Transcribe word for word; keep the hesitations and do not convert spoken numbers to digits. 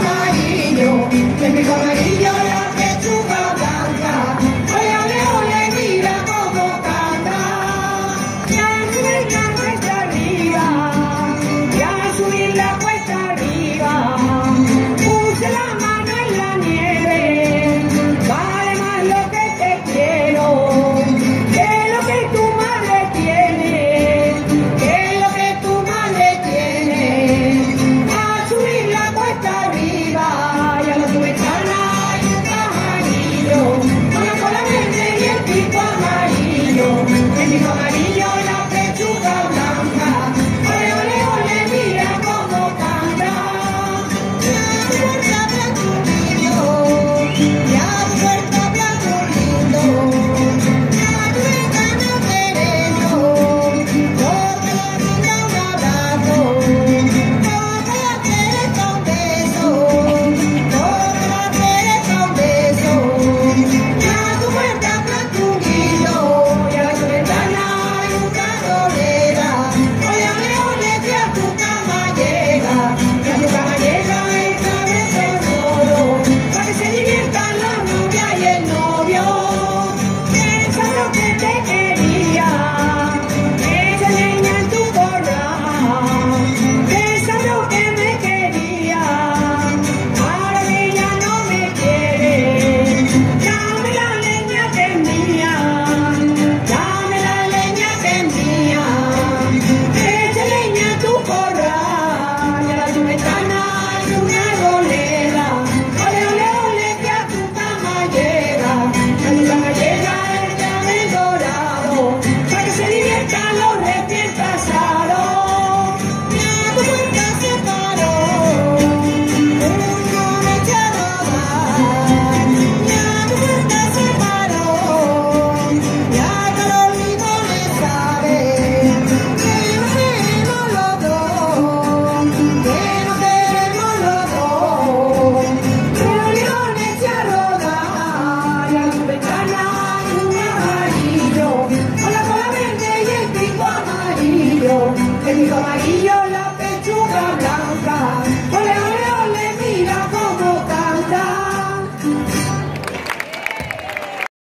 amarillo, el pico amarillo, la pechuga blanca. Ole, ole, ole, mira cómo canta. Ya subir la cuesta arriba, ya subir la cuesta arriba. Puse la mano en la nieve, vale más lo que te quiero que lo que tu madre tiene, que lo que tu madre tiene. A subir la cuesta arriba, y a la ventana hay un pajarillo, con la cola verde y el pico amarillo, el pico amarillo, la pechuga blanca. Ole, ole, ole, mira cómo canta. Ya puerta blanco lindo, ya puerta blanco lindo, ya tu ventana derecho, toca la linda un abrazo, toca la pereza un beso, toca la pereza un beso. Ya tu puerta blanco lindo, y a tu ventana hay una solera. Ole, ole, ole, que a tu cama llega, que a tu cama llega el cabezón, para que se diviertan la novia y el novio. Pensando que te quería, esa leña en tu corral. Pensando que me quería, ahora que ya no me quiere. Dame la leña que es mía, dame la leña que es mía. Echa leña en tu corral, y a la tu ventana hay una golera. Ole, ole, ole, que a tu cama llega, a tu cama llega el cabello dorado, para que se diviertan los recién casados. Ya tu puerta se paró, uno me echa a rodar. Ya tu puerta se paró, ya que los limones saben que no queremos los dos, que no queremos los dos. Que los limones se a rodar, y a tu ventana hay un amarillo, con la cola verde y el pico amarillo, el pico amarillo.